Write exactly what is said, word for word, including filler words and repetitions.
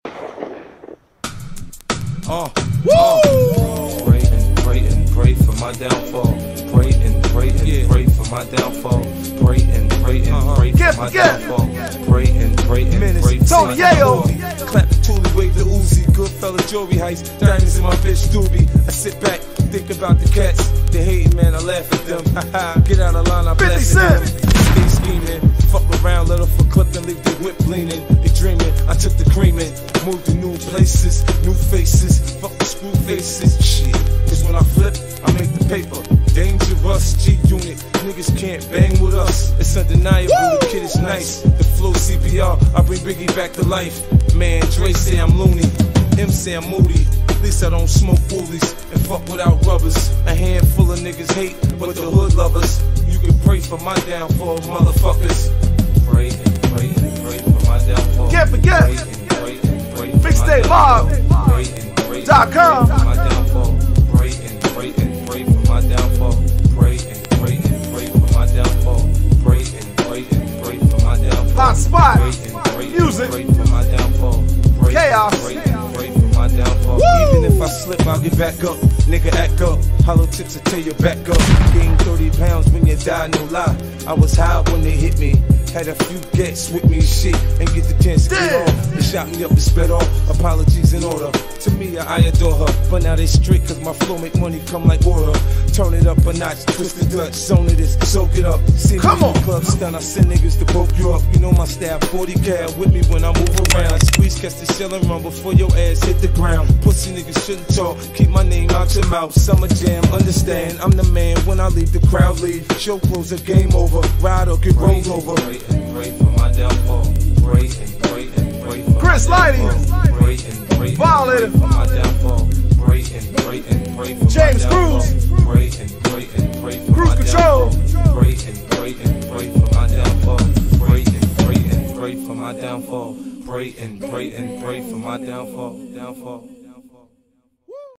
Uh, uh, pray and pray and pray for my downfall. Pray and pray and yeah. pray for my downfall. Pray and pray and uh-huh. pray get, for my get. downfall. Pray and pray and Minutes. pray for Tony, my downfall. Clap the toolie, wave the Uzi, good fella jewelry heist, diamonds in my bitch doobie. I sit back, think about the cats. They hating, man, I laugh at them. Get out of line, I blast them. Stay scheming, fuck around, let off a clip and leave the whip leaning. They dreaming, I took the creaming, moved to new places, new faces, fuck the screw faces. Shit, cause when I flip, I make the paper. Dangerous G-Unit, niggas can't bang with us. It's undeniable, Woo! The kid is nice. The flow C P R, I bring Biggie back to life. Man, Dre say I'm loony, M say I'm moody. At least I don't smoke woolies and fuck without rubbers. A handful of niggas hate, but the hood lovers. You can pray for my downfall, motherfuckers. Pray and pray and pray for my downfall. Can't forget. Pray and pray and pray for Mixtape my downfall. Pray and pray dot com. for my downfall. Pray and pray and pray for my downfall. Pray and pray and pray for my downfall. Pray and pray and pray for my downfall. Hot spot. Pray and pray Music. and pray for my downfall. Pray Chaos. And pray and pray for my downfall. Woo! Even if I slip, I'll get back up. Nigga, act up. Hollow tips will tear your back up. Gain thirty pounds when you die, no lie. I was high when they hit me. Had a few gets with me and shit, and get the chance to get off. They shot me up and sped off. Apologies in order. To me, I adore her, but now they strict cause my flow make money come like water. Turn it up a notch, twist the Dutch, zone it is, soak it up. See Come me on. in the club stun, I send niggas to poke you up. You know my style, forty cal with me when I move around. Squeeze, catch the shell and run before your ass hit the ground. Pussy niggas shouldn't talk, keep my name out your mouth. Summer jam, understand, I'm the man when I leave the crowd leave. Show close a game over, ride or get rolled over. Pray and pray for my downfall. Pray and pray and pray for Chris my Lighty. downfall. Pray and pray and Violator. pray for my downfall. Pray and pray and pray for James my downfall. Cruz. Pray and pray and pray for Cruise my control. downfall. Pray and pray and pray for my downfall. Pray and pray and pray for my downfall. Pray and pray and pray for my downfall. Downfall.